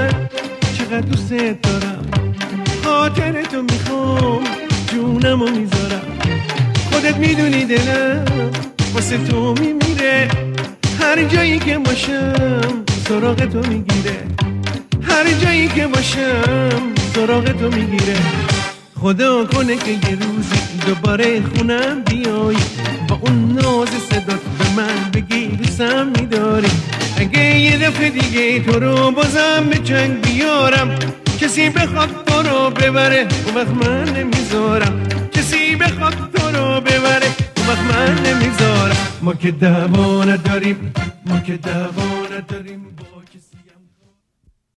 من چقدر دوست دارم، خاطر تو میخوام جونمو میذارم. خودت میدونی دلم واسه تو میمیره، هر جایی که باشم سراغ تو میگیره، هر جایی که باشم سراغ تو میگیره. خدا کنه که یه روزی دوباره خونم بیای، با اون ناز صدات به من بگی دوستم میداری. اگه یه دفعه دیگه تو رو بازم به چنگ بیارم، کسی بخواد تو رو ببره اون وقت من نمیذارم، کسی بخواد تو رو ببره اون وقت من نمیذارم. ما که دعوا نداریم، ما که دعوا نداریم.